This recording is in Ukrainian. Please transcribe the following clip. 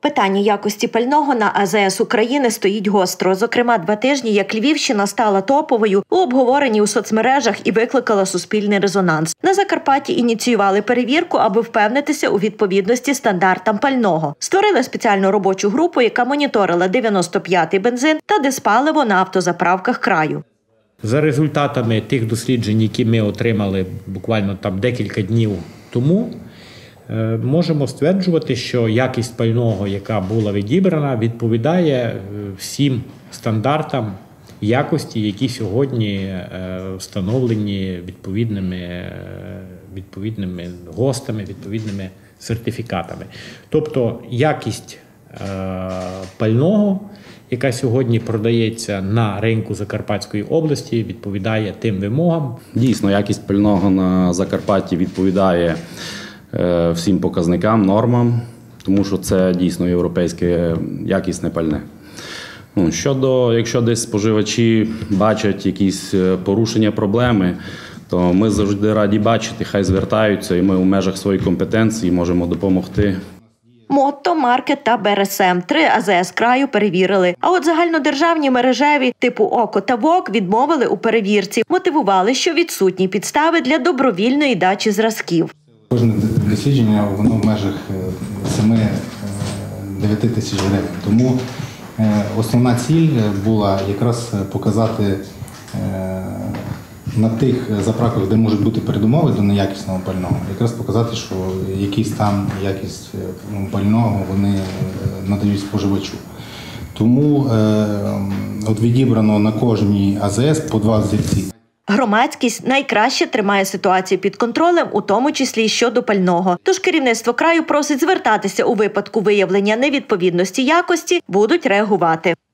Питання якості пального на АЗС України стоїть гостро. Зокрема, 2 тижні, як Львівщина стала топовою у обговоренні у соцмережах і викликала суспільний резонанс. На Закарпатті ініціювали перевірку, аби впевнитися у відповідності стандартам пального. Створили спеціальну робочу групу, яка моніторила 95-й бензин та диспаливо на автозаправках краю. За результатами тих досліджень, які ми отримали буквально декілька днів тому, можемо стверджувати, що якість пального, яка була відібрана, відповідає всім стандартам якості, які сьогодні встановлені відповідними ГОСТами, відповідними сертифікатами. Тобто якість пального, яка сьогодні продається на ринку Закарпатської області, відповідає тим вимогам. Дійсно, якість пального на Закарпатті відповідає всім показникам, нормам, тому що це дійсно європейське якісне пальне. Якщо десь споживачі бачать якісь порушення, проблеми, то ми завжди раді бачити, хай звертаються, і ми у межах своєї компетенції можемо допомогти. МОТТО, Маркет та БРСМ – 3 АЗС краю перевірили. А от загальнодержавні мережеві типу ОКО та ВОК відмовили у перевірці. Мотивували, що відсутні підстави для добровільної дачі зразків. Кожне дослідження, воно в межах 7-9 тисяч гривень. Тому основна ціль була якраз показати на тих заправках, де можуть бути передумови до неякісного пального, якраз показати, що який стан, якість пального вони надають споживачу. Тому відібрано на кожній АЗС по 2 взірці. Громадськість найкраще тримає ситуацію під контролем, у тому числі щодо пального. Тож керівництво краю просить звертатися у випадку виявлення невідповідності якості, будуть реагувати.